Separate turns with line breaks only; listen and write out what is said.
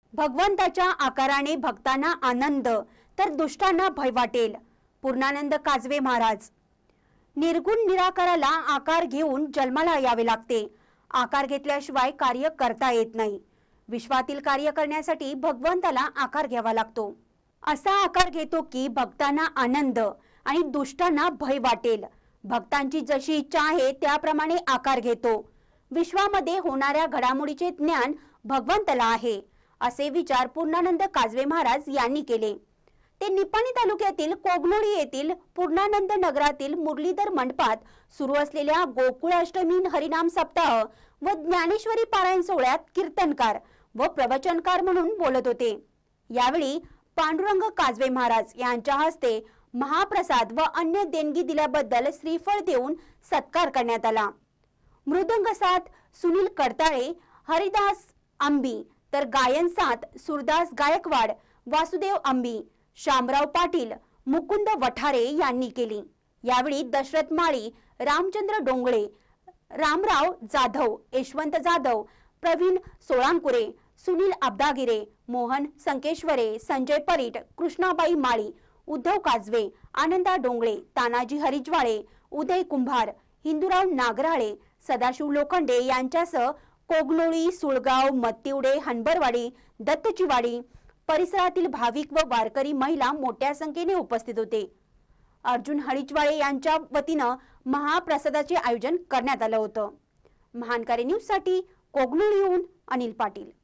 भगवंताच्या आकाराने भक्तांना आनंद तर दुष्टांना भय वाटेल। पूर्णानंद काजवे महाराज। निर्गुण निराकाराला आकार घेऊन जन्माला यावे लागते। आकार घेतल्याशिवाय कार्य करता येत नाही। विश्वातील कार्य करण्यासाठी भगवंताला आकार घ्यावा लागतो। असा आकार घेतो की भक्तांना आनंद आणि दुष्टांना भय वाटेल। भक्तांची जशी इच्छा आहे त्याप्रमाणे आकार घेतो। विश्वामध्ये होणाऱ्या घडामोडीचे ज्ञान भगवंताला आहे, असे विचार पूर्णानंद काजवे महाराज यांनी केले। ते निपाणी तालुक्यातील कोगनोळी येथील पूर्णानंद नगरातील मुरलीधर मंडपात सुरू असलेल्या गोकुळाष्टमी हरिनाम सप्ताह व ज्ञानेश्वरी पारायण सोहळ्यात कीर्तनकार व प्रवचनकार म्हणून बोलत होते। यावेळी पांडुरंग काजवे महाराज यांच्या हस्ते महाप्रसाद व अन्य देणगी दिल्याबद्दल श्रीफळ देऊन सत्कार करण्यात आला। मृदंग साथ सुनील कडताळे, हरिदास आंबी तर गायन साथ सुरदास गायकवाड, वासुदेव आंबी, शामराव पाटील, मुकुंद वठारे यांनी केली। यावेळी दशरथ माळी, रामचंद्र डोंगळे, रामराव जाधव, यशवंत जाधव, प्रवीण सोळांकुरे, सुनील अब्दागिरे, मोहन संकेश्वरे, संजय परीट, कृष्णाबाई माळी, उद्धव काजवे, आनंदा डोंगळे, तानाजी हरिजवाळे, उदय कुंभार, हिंदुराव नागराळे, सदाशिव लोखंडे यांच्यासह कोगनोळी, सुळगाव, मत्तिवडे, हनबरवाडी, दत्तचीवाडी परिसरातील भाविक व वारकरी महिला मोठ्या संख्येने उपस्थित होते। अर्जुन हरिजवाळे यांच्या वतीने महाप्रसादाचे आयोजन करण्यात आले होते। महानकारी न्यूज साठी कोगनोळीहून अनिल पाटील।